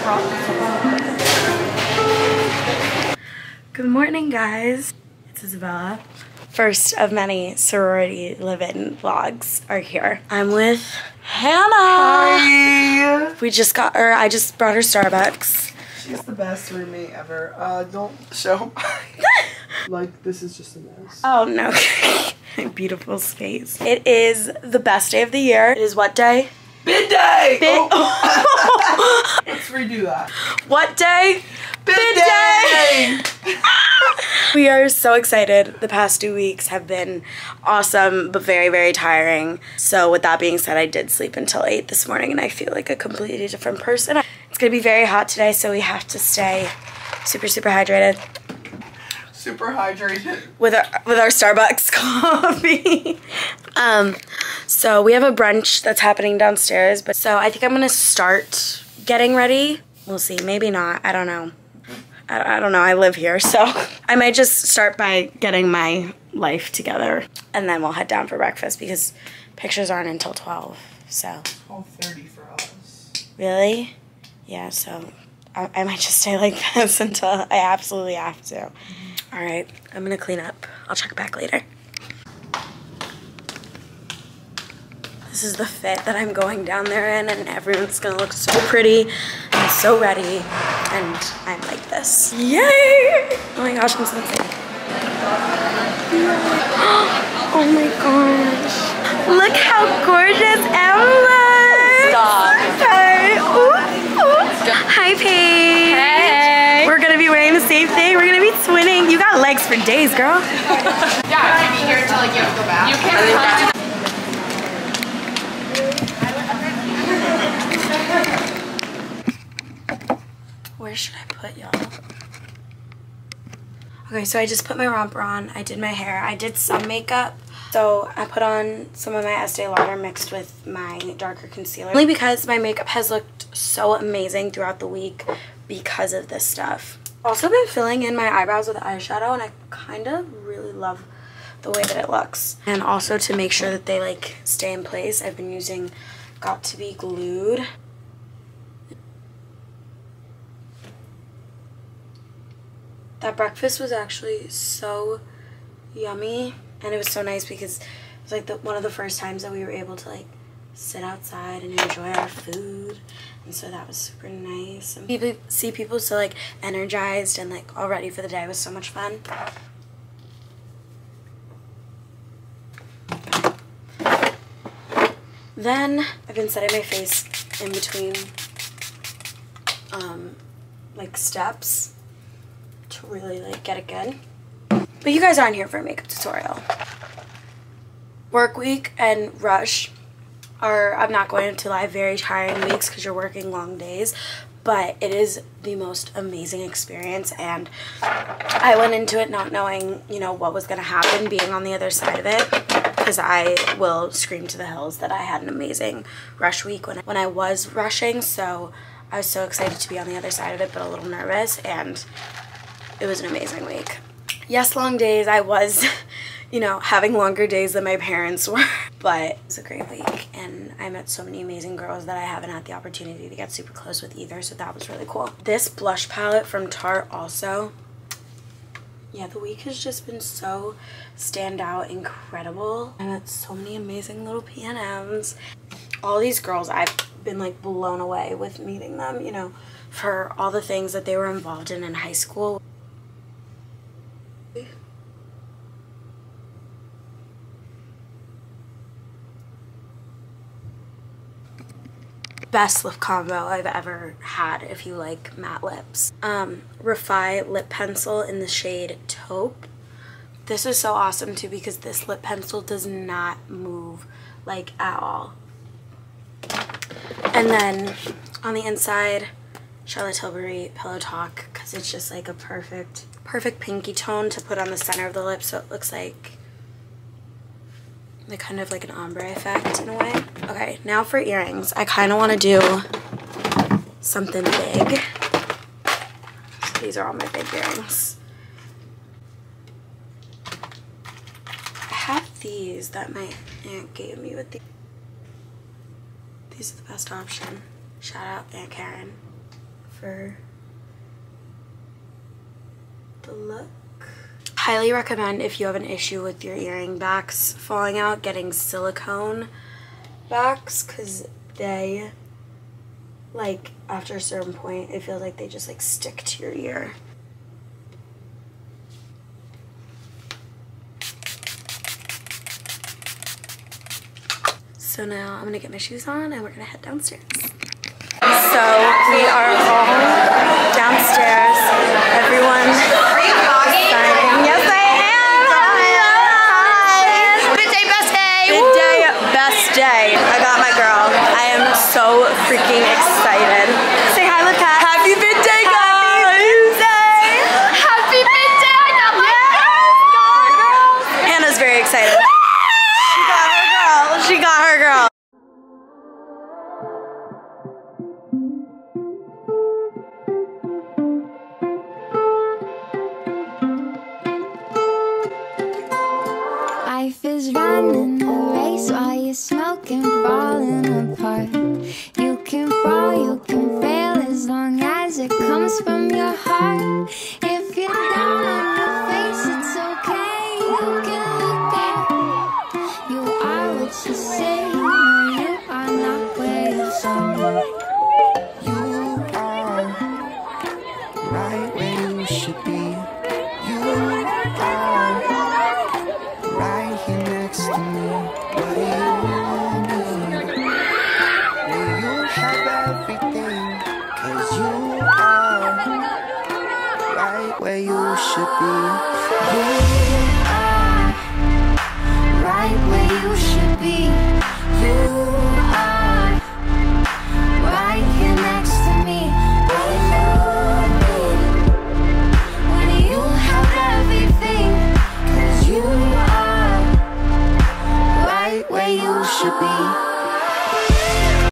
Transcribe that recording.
Good morning, guys. It's Isabella. First of many sorority live-in vlogs are here. I'm with Hannah. Hi. I just brought her Starbucks. She's the best roommate ever. Don't show. Like, this is just a mess. Oh, no. Beautiful space. It is the best day of the year. It is what day? Bid day! Oh. Let's redo that. What day? Bid day! We are so excited. The past 2 weeks have been awesome, but very, very tiring. So with that being said, I did sleep until 8 this morning and I feel like a completely different person. It's gonna be very hot today, so we have to stay super, super hydrated. Super hydrated. With our Starbucks coffee. So we have a brunch that's happening downstairs, but so I think I'm gonna start getting ready. We'll see, maybe not, I don't know. I don't know, I live here, so I might just start by getting my life together and then we'll head down for breakfast because pictures aren't until 12, so. 12:30 for us. Really? Yeah, so I might just stay like this until I absolutely have to. All right, I'm gonna clean up. I'll check back later. This is the fit that I'm going down there in and everyone's gonna look so pretty and so ready and I'm like this. Yay! Oh my gosh, I'm so excited. Oh my gosh. Look how gorgeous Emma! Stop. Hi. Ooh, ooh. Hi, Paige. Hey. We're gonna be wearing the same thing. We're gonna be twinning. You got legs for days, girl. Yeah, I can be here until like you have to go back. You can't. Where should I put y'all? Okay, so I just put my romper on. I did my hair. I did some makeup. So I put on some of my Estee Lauder mixed with my darker concealer. Only because my makeup has looked so amazing throughout the week because of this stuff. Also been filling in my eyebrows with eyeshadow and I kind of really love the way that it looks. And also to make sure that they like stay in place, I've been using Got To Be Glued. That breakfast was actually so yummy and it was so nice because it was like one of the first times that we were able to like sit outside and enjoy our food, and so that was super nice. And see people so like energized and like all ready for the day. It was so much fun. Then I've been setting my face in between like steps to really like get it good. But you guys aren't here for a makeup tutorial. Work week and rush are, I'm not going to lie, very tiring weeks because you're working long days, but it is the most amazing experience and I went into it not knowing, you know, what was going to happen being on the other side of it, because I will scream to the hills that I had an amazing rush week when I was rushing, so I was so excited to be on the other side of it but a little nervous, and it was an amazing week. Yes, long days. I was, you know, having longer days than my parents were, but it was a great week and I met so many amazing girls that I haven't had the opportunity to get super close with either, so that was really cool. This blush palette from Tarte also, yeah, the week has just been so standout, incredible. I met so many amazing little PNMs. All these girls, I've been like blown away with meeting them, you know, for all the things that they were involved in high school. Best lip combo I've ever had if you like matte lips. Refi lip pencil in the shade Taupe. This is so awesome too because this lip pencil does not move like at all. And then on the inside, Charlotte Tilbury Pillow Talk, because it's just like a perfect pinky tone to put on the center of the lip, so it looks like kind of like an ombre effect in a way. Okay, now for earrings. I kind of want to do something big. So these are all my big earrings. I have these that my aunt gave me with these are the best option. Shout out Aunt Karen for the look. Highly recommend, if you have an issue with your earring backs falling out, getting silicone backs, because they, like, after a certain point, it feels like they just like stick to your ear. So now I'm gonna get my shoes on and we're gonna head downstairs. So we are all downstairs. Everyone. Are you vlogging? Yes, I am. Hi. Bid day, best day. Bid day, best day. I got my girl. I am so freaking excited. Say hi, look at. Happy bid day, guys. Happy bid day. I got my girl. Hannah's very excited. She got her girl. She got her girl. Life is running a race while you're smoking, falling apart. You can fall, you can fail, as long as it comes from your heart. If you're down on your face, it's okay, you can look up. You are what you say, no, you are not where you're from. You are right where you should be. You are right here next to me. What do you need? Will you have everything? 'Cause you are right where you should be. You